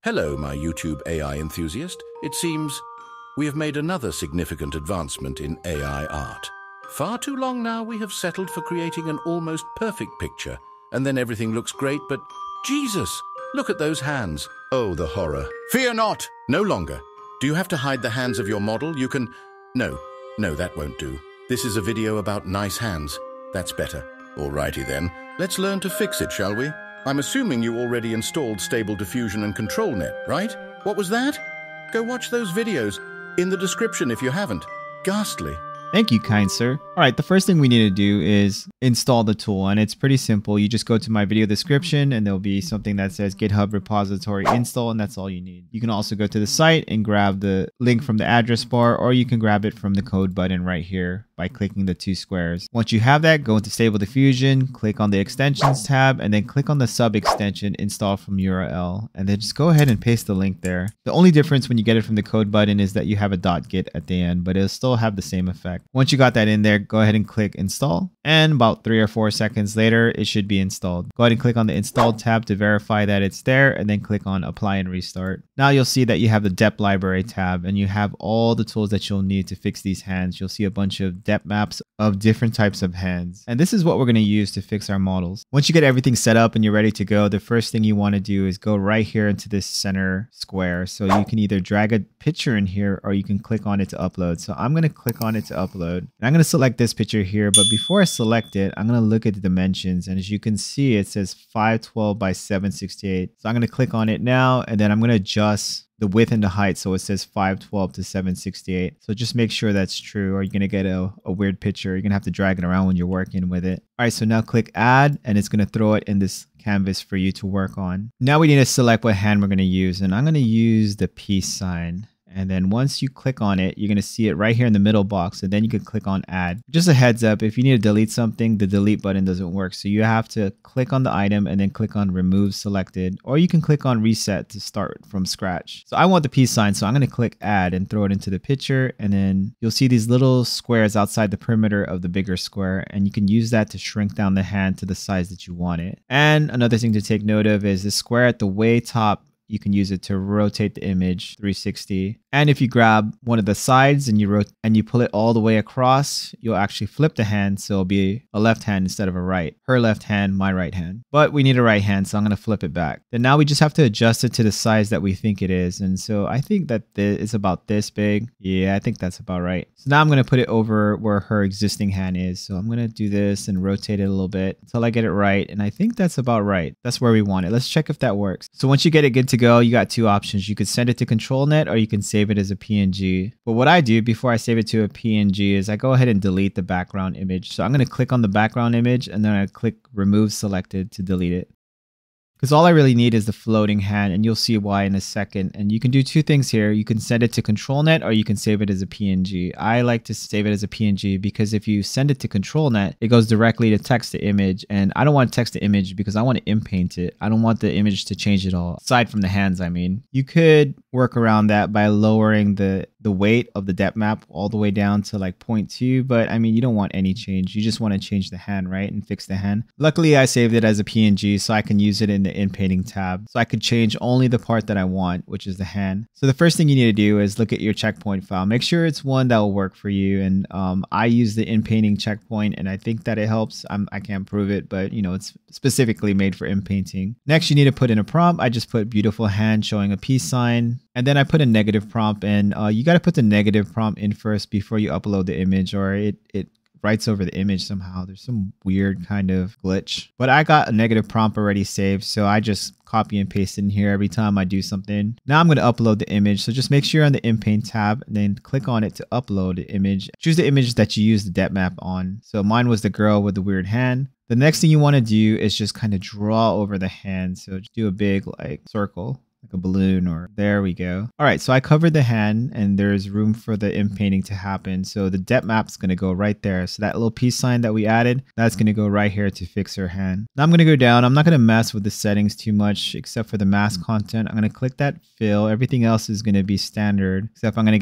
Hello, my YouTube AI enthusiast. It seems we have made another significant advancement in AI art. Far too long now we have settled for creating an almost perfect picture, and then everything looks great, but Jesus, look at those hands. Oh, the horror. Fear not! No longer. Do you have to hide the hands of your model? You can... No, that won't do. This is a video about nice hands. That's better. Alrighty then. Let's learn to fix it, shall we? I'm assuming you already installed Stable Diffusion and ControlNet, right? What was that? Go watch those videos in the description if you haven't. Ghastly. Thank you, kind sir. All right, the first thing we need to do is install the tool, and it's pretty simple. You just go to my video description and there'll be something that says GitHub repository install, and that's all you need. You can also go to the site and grab the link from the address bar, or you can grab it from the code button right here by clicking the two squares. Once you have that, go into Stable Diffusion, click on the extensions tab, and then click on the sub extension install from URL, and then just go ahead and paste the link there. The only difference when you get it from the code button is that you have a .git at the end, but it'll still have the same effect. Once you got that in there, go ahead and click install, and about 3 or 4 seconds later, it should be installed. Go ahead and click on the install tab to verify that it's there, and then click on apply and restart. Now you'll see that you have the depth library tab, and you have all the tools that you'll need to fix these hands. You'll see a bunch of depth maps of different types of hands, and this is what we're going to use to fix our models. Once you get everything set up and you're ready to go, the first thing you want to do is go right here into this center square. So you can either drag a picture in here, or you can click on it to upload. So I'm going to click on it to upload, and I'm going to select this picture here. But before I select it, I'm going to look at the dimensions, and as you can see, it says 512 by 768. So I'm going to click on it now, and then I'm going to adjust the width and the height, so it says 512 to 768. So just make sure that's true, or you're gonna get a weird picture. You're gonna have to drag it around when you're working with it. All right, so now click add, and it's gonna throw it in this canvas for you to work on. Now we need to select what hand we're gonna use, and I'm gonna use the peace sign. And then once you click on it, you're going to see it right here in the middle box, and then you can click on add. Just a heads up, if you need to delete something, the delete button doesn't work. So you have to click on the item and then click on remove selected, or you can click on reset to start from scratch. So I want the peace sign, so I'm going to click add and throw it into the picture, and then you'll see these little squares outside the perimeter of the bigger square, and you can use that to shrink down the hand to the size that you want it. And another thing to take note of is the square at the way top. You can use it to rotate the image 360. And if you grab one of the sides and you pull it all the way across, you'll actually flip the hand, so it'll be a left hand instead of a right. Her left hand, my right hand. But we need a right hand, so I'm going to flip it back. Then now we just have to adjust it to the size that we think it is. And so I think that it's about this big. Yeah, I think that's about right. So now I'm going to put it over where her existing hand is. So I'm going to do this and rotate it a little bit until I get it right. And I think that's about right. That's where we want it. Let's check if that works. So once you get it good to go, you got two options. You could send it to ControlNet, or you can save it as a PNG. But what I do before I save it to a PNG is I go ahead and delete the background image. So I'm going to click on the background image, and then I click remove selected to delete it. Because all I really need is the floating hand, and you'll see why in a second. And you can do two things here. You can send it to ControlNet, or you can save it as a PNG. I like to save it as a PNG because if you send it to ControlNet, it goes directly to text to image. And I don't want to text to image because I want to inpaint it. I don't want the image to change at all, aside from the hands, I mean. You could work around that by lowering the weight of the depth map all the way down to like 0.2, but I mean, you don't want any change. You just want to change the hand, right, and fix the hand. Luckily, I saved it as a PNG, so I can use it in the Inpainting tab. So I could change only the part that I want, which is the hand. So the first thing you need to do is look at your checkpoint file. Make sure it's one that will work for you. And I use the Inpainting checkpoint, and I think that it helps. I can't prove it, but you know, it's specifically made for Inpainting. Next, you need to put in a prompt. I just put beautiful hand showing a peace sign. And then I put a negative prompt, and you got to put the negative prompt in first before you upload the image, or it writes over the image somehow. There's some weird kind of glitch. But I got a negative prompt already saved, so I just copy and paste it in here every time I do something. Now I'm going to upload the image. So just make sure you're on the Inpaint tab, and then click on it to upload the image. Choose the image that you use the depth map on. So mine was the girl with the weird hand. The next thing you want to do is just kind of draw over the hand. So just do a big like circle, like a balloon, or there we go. All right, so I covered the hand, and there's room for the inpainting to happen. So the depth map's going to go right there. So that little peace sign that we added, that's going to go right here to fix her hand. Now I'm going to go down. I'm not going to mess with the settings too much except for the mask content. I'm going to click that fill. Everything else is going to be standard, except I'm going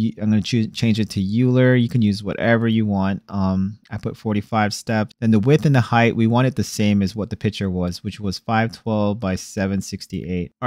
to change it to Euler. You can use whatever you want. I put 45 steps. Then the width and the height, we want it the same as what the picture was, which was 512 by 768. All right, so everything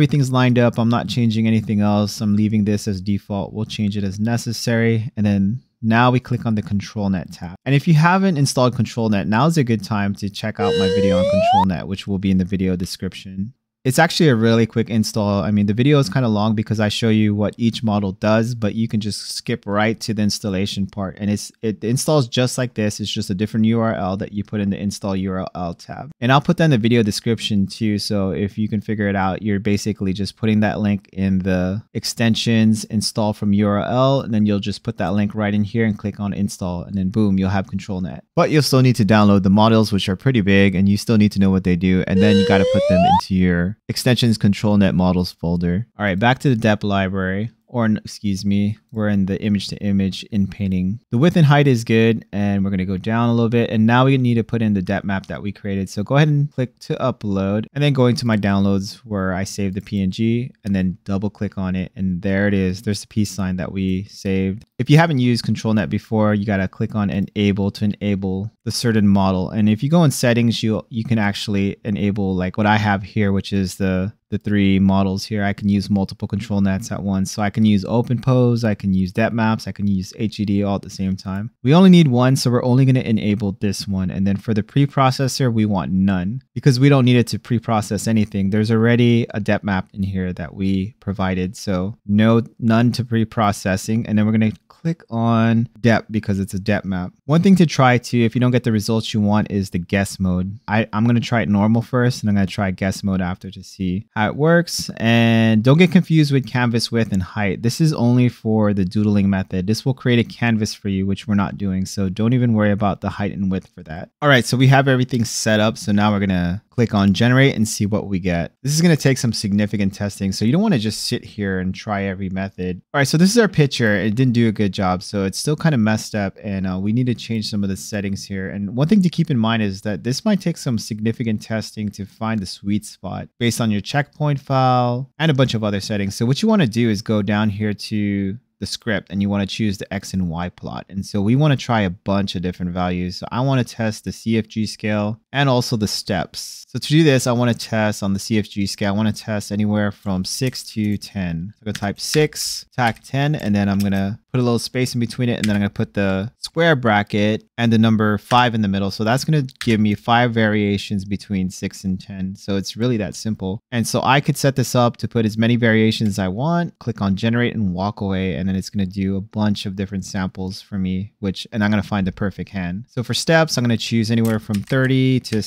everything's lined up. I'm not changing anything else. I'm leaving this as default. We'll change it as necessary. And then now we click on the ControlNet tab. And if you haven't installed ControlNet, now's a good time to check out my video on ControlNet, which will be in the video description. It's actually a really quick install. I mean, the video is kind of long because I show you what each model does, but you can just skip right to the installation part. And it installs just like this. It's just a different URL that you put in the install URL tab. And I'll put that in the video description too. So if you can figure it out, you're basically just putting that link in the extensions install from URL, and then you'll just put that link right in here and click on install, and then boom, you'll have ControlNet. But you'll still need to download the models, which are pretty big, and you still need to know what they do. And then you got to put them into your extensions ControlNet models folder. All right, back to the dep library. Or excuse me, we're in the image to image Inpainting. The width and height is good, and we're going to go down a little bit. And now we need to put in the depth map that we created. So go ahead and click to upload, and then go into my downloads where I saved the PNG, and then double click on it. And there it is. There's the peace sign that we saved. If you haven't used ControlNet before, you got to click on enable to enable the certain model. And if you go in settings, you can actually enable like what I have here, which is the 3 models here. I can use multiple ControlNets at once. So I can use open pose, I can use depth maps, I can use HED all at the same time. We only need one, so we're only going to enable this one. And then for the preprocessor, we want none because we don't need it to preprocess anything. There's already a depth map in here that we provided. So none to preprocessing. And then we're going to click on depth because it's a depth map. One thing to try too, if you don't get the results you want, is the guess mode. I'm going to try it normal first, and I'm going to try guess mode after to see how it works. And don't get confused with canvas width and height. This is only for the doodling method. This will create a canvas for you, which we're not doing. So don't even worry about the height and width for that. All right, so we have everything set up. So now we're going to click on generate and see what we get. This is going to take some significant testing. So you don't want to just sit here and try every method. All right, so this is our picture. It didn't do a good job. So it's still kind of messed up, and we need to change some of the settings here. And one thing to keep in mind is that this might take some significant testing to find the sweet spot based on your checkpoint file and a bunch of other settings. So what you want to do is go down here to the script, and you want to choose the X and Y plot. And so we want to try a bunch of different values. So I want to test the CFG scale and also the steps. So to do this, I want to test on the CFG scale. I want to test anywhere from 6 to 10. So I'm going to type 6, tack 10, and then I'm going to put a little space in between it, and then I'm going to put the square bracket and the number 5 in the middle. So that's going to give me 5 variations between 6 and 10. So it's really that simple. And so I could set this up to put as many variations as I want, click on generate and walk away, and then it's going to do a bunch of different samples for me, and I'm going to find the perfect hand. So for steps, I'm going to choose anywhere from 30 to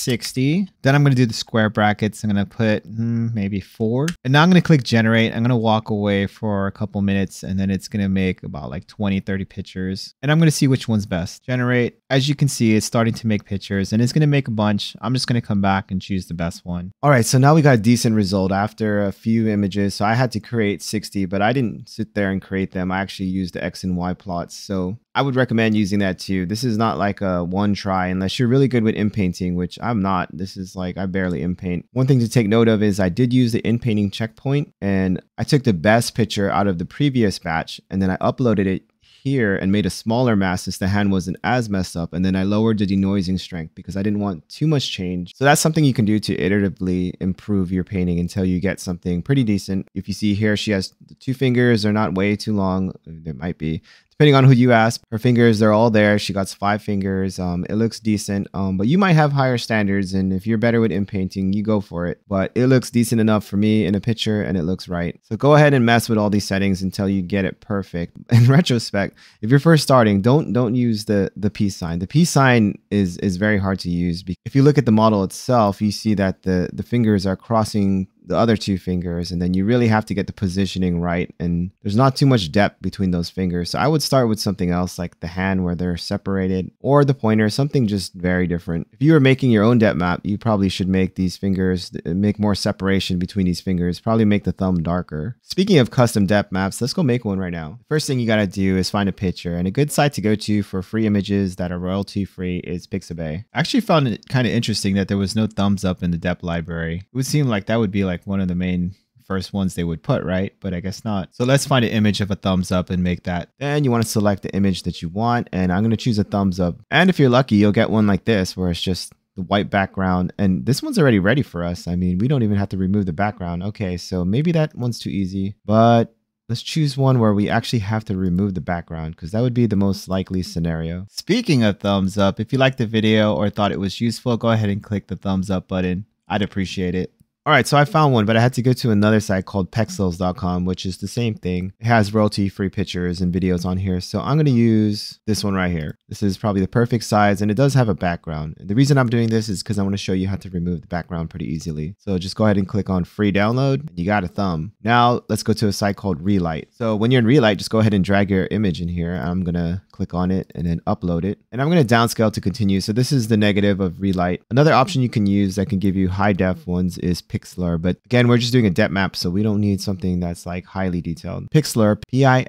60. Then I'm going to do the square brackets. I'm going to put maybe 4. And now I'm going to click generate. I'm going to walk away for a couple minutes, and then it's going to make about like 20-30 pictures. And I'm going to see which one's best. Generate. As you can see, it's starting to make pictures, and it's going to make a bunch. I'm just going to come back and choose the best one. All right, so now we got a decent result after a few images. So I had to create 60, but I didn't sit there and create them. I actually used the X and Y plots. So I would recommend using that too. This is not like a one try unless you're really good with inpainting, which I'm not. This is like I barely inpaint. One thing to take note of is I did use the inpainting checkpoint, and I took the best picture out of the previous batch, and then I uploaded it here and made a smaller mask since the hand wasn't as messed up, and then I lowered the denoising strength because I didn't want too much change. So that's something you can do to iteratively improve your painting until you get something pretty decent. If you see here, she has the 2 fingers, they're not way too long. There might be, depending on who you ask. Her fingers, they're all there. She got 5 fingers. It looks decent, but you might have higher standards, and if you're better with inpainting, you go for it. But it looks decent enough for me in a picture, and it looks right. So go ahead and mess with all these settings until you get it perfect. In retrospect, if you're first starting, don't use the peace sign. The peace sign is very hard to use. If you look at the model itself, you see that the fingers are crossing the other 2 fingers, and then you really have to get the positioning right, and there's not too much depth between those fingers. So I would start with something else like the hand where they're separated, or the pointer, something just very different. If you were making your own depth map, you probably should make these fingers, make more separation between these fingers, probably make the thumb darker. Speaking of custom depth maps, let's go make one right now. The first thing you got to do is find a picture, and a good site to go to for free images that are royalty free is Pixabay. I actually found it kind of interesting that there was no thumbs up in the depth library. It would seem like that would be like one of the main first ones they would put, right? But I guess not. So let's find an image of a thumbs up and make that. Then you want to select the image that you want, and I'm going to choose a thumbs up. And if you're lucky, you'll get one like this where it's just the white background, and this one's already ready for us. I mean, we don't even have to remove the background. Okay, so maybe that one's too easy, but let's choose one where we actually have to remove the background because that would be the most likely scenario. Speaking of thumbs up, if you liked the video or thought it was useful, go ahead and click the thumbs up button. I'd appreciate it. All right, so I found one, but I had to go to another site called pexels.com, which is the same thing. It has royalty-free pictures and videos on here. So I'm going to use this one right here. This is probably the perfect size, and it does have a background. And the reason I'm doing this is because I want to show you how to remove the background pretty easily. So just go ahead and click on free download, and you got a thumb. Now let's go to a site called Relight. So when you're in Relight, just go ahead and drag your image in here. I'm going to click on it and then upload it. And I'm going to downscale to continue. So this is the negative of Relight. Another option you can use that can give you high def ones is Pixlr. But again, we're just doing a depth map, so we don't need something that's like highly detailed. Pixlr,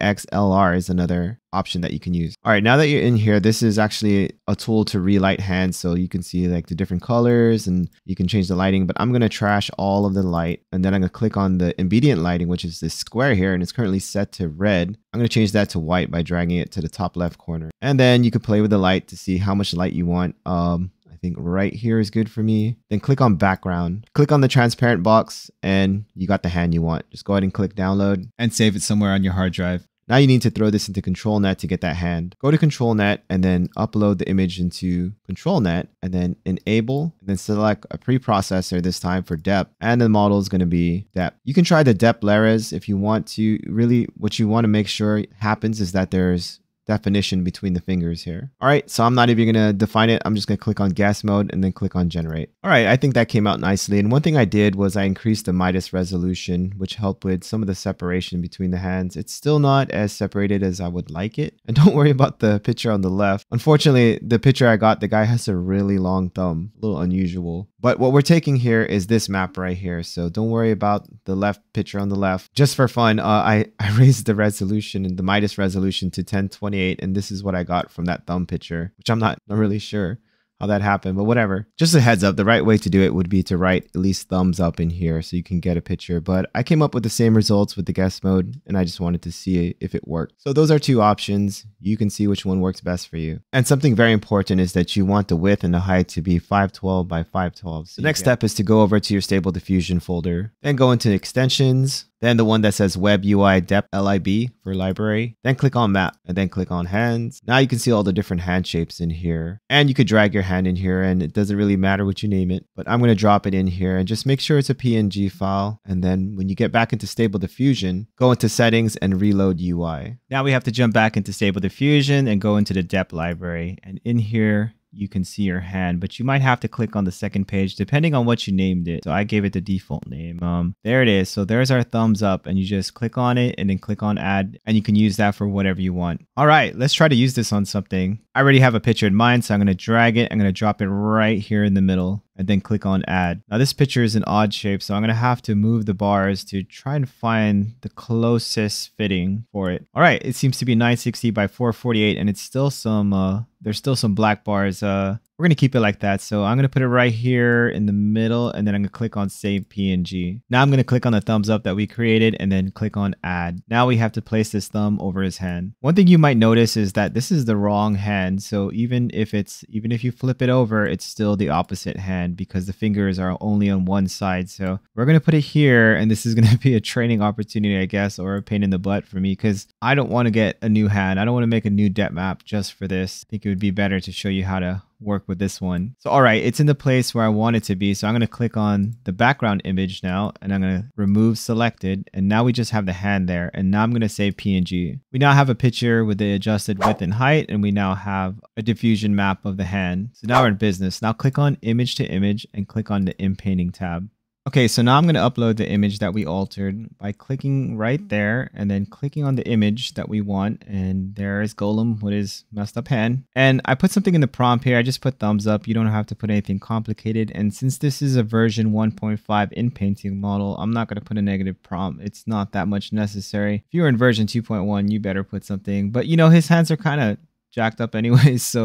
Pixlr is another option that you can use. All right, now that you're in here, this is actually a tool to relight hands, so you can see like the different colors and you can change the lighting, but I'm going to trash all of the light, and then I'm going to click on the ambient lighting, which is this square here, and it's currently set to red. I'm going to change that to white by dragging it to the top left corner, and then you can play with the light to see how much light you want. I think right here is good for me. Then click on background, click on the transparent box, and you got the hand you want. Just go ahead and click download and save it somewhere on your hard drive. Now you need to throw this into ControlNet to get that hand. Go to ControlNet and then upload the image into ControlNet and then enable, and then select a preprocessor this time for depth, and the model is going to be depth. You can try the depth layers if you want to. Really, what you want to make sure happens is that there's definition between the fingers here. All right, so I'm not even going to define it. I'm just going to click on guess mode and then click on generate. All right, I think that came out nicely. And one thing I did was I increased the Midas resolution, which helped with some of the separation between the hands. It's still not as separated as I would like it. And don't worry about the picture on the left. Unfortunately, the picture I got, the guy has a really long thumb, a little unusual. But what we're taking here is this map right here. So don't worry about the left picture on the left. Just for fun, I raised the resolution and the Midas resolution to 1028. And this is what I got from that thumb picture, which I'm not really sure how that happened, but whatever. Just a heads up, the right way to do it would be to write at least thumbs up in here so you can get a picture. But I came up with the same results with the guess mode, and I just wanted to see if it worked. So those are two options. You can see which one works best for you. And something very important is that you want the width and the height to be 512 by 512. So the next step is to go over to your Stable Diffusion folder, then go into extensions, then the one that says Web UI Depth LIB for library, then click on map and then click on hands. Now you can see all the different hand shapes in here, and you could drag your hand in here, and it doesn't really matter what you name it, but I'm going to drop it in here and just make sure it's a PNG file. And then when you get back into Stable Diffusion, go into settings and reload UI. Now we have to jump back into Stable Diffusion and go into the depth library, and in here you can see your hand, but you might have to click on the second page depending on what you named it. So I gave it the default name. There it is. So there's our thumbs up, and you just click on it and then click on add, and you can use that for whatever you want. All right, let's try to use this on something. I already have a picture in mind, so I'm going to drag it. I'm going to drop it right here in the middle and then click on add. Now this picture is an odd shape, so I'm going to have to move the bars to try and find the closest fitting for it. All right, it seems to be 960 by 448, and it's still some, there's still some black bars. We're going to keep it like that. So I'm going to put it right here in the middle, and then I'm going to click on save PNG. Now I'm going to click on the thumbs up that we created and then click on add. Now we have to place this thumb over his hand. One thing you might notice is that this is the wrong hand. So even if you flip it over, it's still the opposite hand because the fingers are only on one side. So we're going to put it here, and this is going to be a training opportunity, I guess, or a pain in the butt for me because I don't want to get a new hand. I don't want to make a new depth map just for this. I think it would be better to show you how to work with this one. So all right, it's in the place where I want it to be. So I'm going to click on the background image now, and I'm going to remove selected, and now we just have the hand there. And now I'm going to save PNG. We now have a picture with the adjusted width and height, and we now have a diffusion map of the hand. So now we're in business. Now click on image to image and click on the Inpainting tab. Okay, so now I'm going to upload the image that we altered by clicking right there and then clicking on the image that we want. And there is Golem with his messed up hand. And I put something in the prompt here. I just put thumbs up. You don't have to put anything complicated. And since this is a version 1.5 Inpainting model, I'm not going to put a negative prompt. It's not that much necessary. If you're in version 2.1, you better put something. But you know, his hands are kind of jacked up anyways, so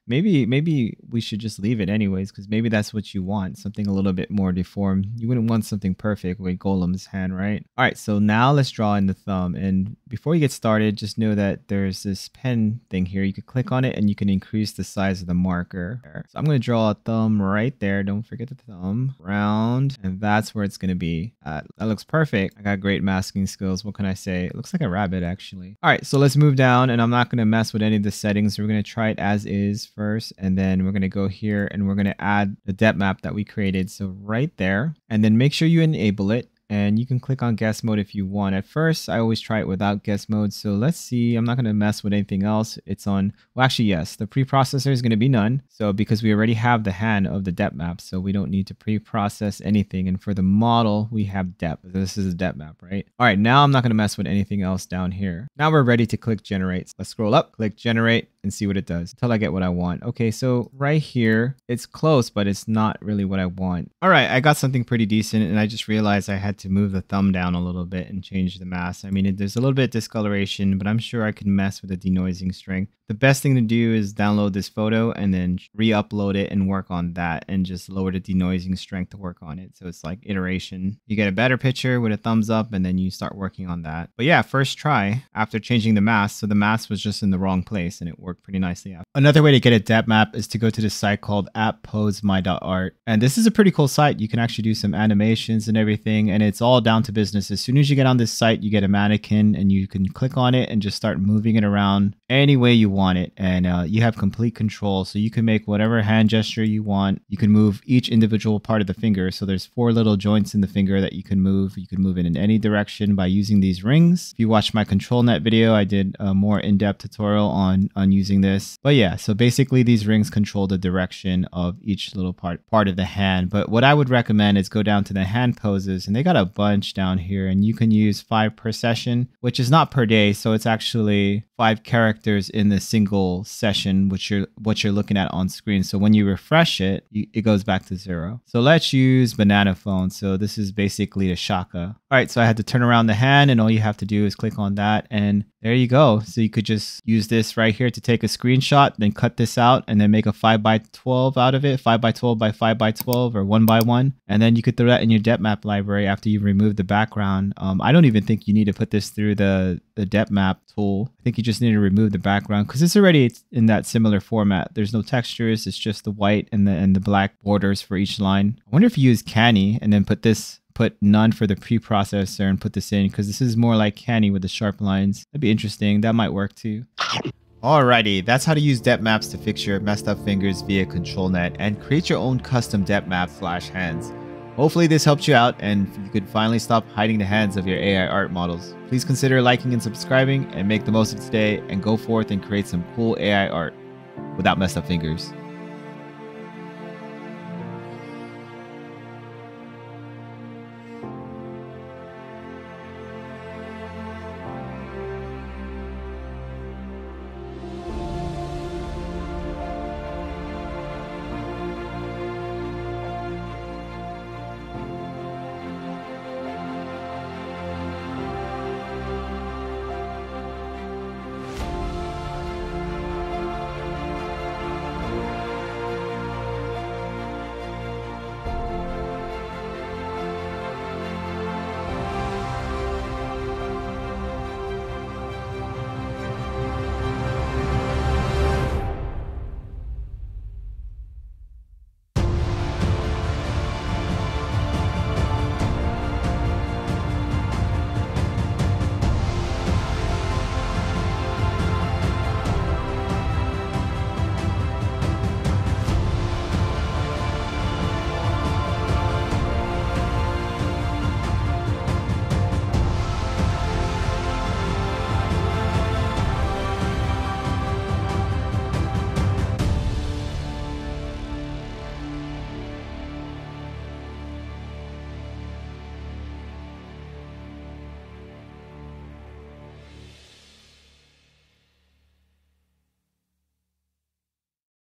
maybe we should just leave it anyways, because maybe that's what you want, something a little bit more deformed. You wouldn't want something perfect with Golem's hand, right? All right, so now let's draw in the thumb. And before you get started, just know that there's this pen thing here. You can click on it and you can increase the size of the marker. So I'm going to draw a thumb right there. Don't forget the thumb. Round, and that's where it's going to be. That looks perfect. I got great masking skills. What can I say? It looks like a rabbit, actually. All right, so let's move down, and I'm not going to mess with any of the settings. We're going to try it as is first, and then we're going to go here and we're going to add the depth map that we created. So right there, and then make sure you enable it. And you can click on guest mode if you want. At first, I always try it without guest mode. So let's see. I'm not going to mess with anything else. It's on, well, actually, yes, the preprocessor is going to be none. So because we already have the hand of the depth map, so we don't need to pre-process anything. And for the model, we have depth. This is a depth map, right? All right, now I'm not going to mess with anything else down here. Now we're ready to click generate. So let's scroll up, click generate, and see what it does until I get what I want. Okay, so right here, it's close, but it's not really what I want. All right, I got something pretty decent, and I just realized I had to move the thumb down a little bit and change the mask. I mean, there's a little bit of discoloration, but I'm sure I can mess with the denoising strength. The best thing to do is download this photo and then re-upload it and work on that, and just lower the denoising strength to work on it. So it's like iteration. You get a better picture with a thumbs up, and then you start working on that. But yeah, first try after changing the mask. So the mask was just in the wrong place, and it worked pretty nicely out. Another way to get a depth map is to go to the site called App.Posemy.art. And this is a pretty cool site. You can actually do some animations and everything, and it's all down to business. As soon as you get on this site, you get a mannequin, and you can click on it and just start moving it around any way you want it. And you have complete control. So you can make whatever hand gesture you want. You can move each individual part of the finger. So there's 4 little joints in the finger that you can move. You can move it in any direction by using these rings. If you watch my ControlNet video, I did a more in-depth tutorial on using this. But yeah, so basically these rings control the direction of each little part of the hand. But what I would recommend is go down to the hand poses, and they got a bunch down here, and you can use 5 per session, which is not per day. So it's actually 5 characters in the single session, which what you're looking at on screen. So when you refresh it, it goes back to 0. So let's use banana phone. So this is basically the shaka. All right, so I had to turn around the hand, and all you have to do is click on that, and there you go. So you could just use this right here to take a screenshot, then cut this out, and then make a 5x12 out of it, 5x12 by 5x12 or 1x1. And then you could throw that in your depth map library after you remove the background. I don't even think you need to put this through the depth map tool. I think you just need to remove the background because it's already in that similar format. There's no textures. It's just the white and the black borders for each line. I wonder if you use Canny and then put none for the preprocessor and put this in, because this is more like Canny with the sharp lines. That'd be interesting. That might work too. Alrighty, that's how to use depth maps to fix your messed up fingers via ControlNet and create your own custom depth map / hands. Hopefully this helped you out and you could finally stop hiding the hands of your AI art models. Please consider liking and subscribing and make the most of today and go forth and create some cool AI art without messed up fingers.